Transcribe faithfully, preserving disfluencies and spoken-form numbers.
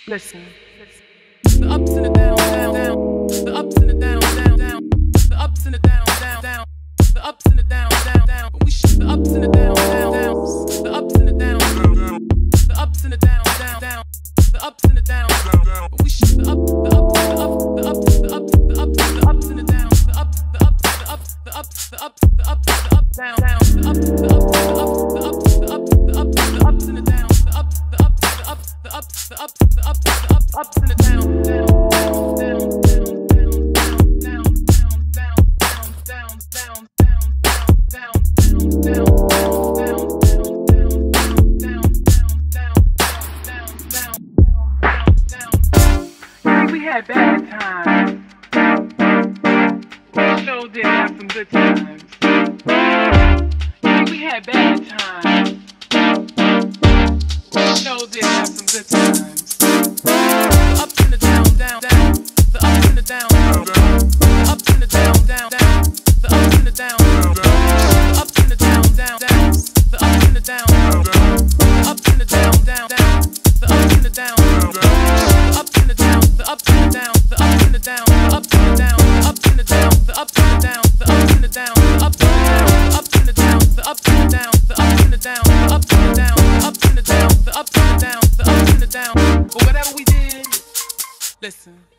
Listen. The ups and the down, down, down. The ups and the down, down, down. The ups and the down, down, down. The ups and the down, down, down. But we should the ups and the down, down, down. The ups and the down, down, down. The ups and the down, down, down. The ups and the down, down, down. But we should the up, the up, the up, the ups, the ups, the ups, the ups and the down, the ups, the ups, the ups, the ups, the ups, the ups, the up, down, down. The ups, the ups, the ups, the ups, the ups, the ups, the ups and the down, the ups, the ups, the ups, the ups, the ups, the ups, the ups, ups and the down, down, down, down, down, down, down, down, down, down, down, down, down. We had bad times. We sure did have some good times. We had bad times. We sure did have some good times. The ups and the down, down, down. The ups and the down, down, down. The ups and the down, down, down. The ups and the down, down, down. The ups and the down, down, down. The ups and the down, down, down. The ups and the down, down, down. The ups and the down, down, down. The ups and the down, the ups and the down, the ups and the down, the ups and the down, the ups and the down, the ups and the down, the ups and the down, the ups and the down, the ups and the down, the ups and the down, the ups and the down, the ups and the down, the ups and the down, the ups and the down, the ups and the down. But whatever we did, listen.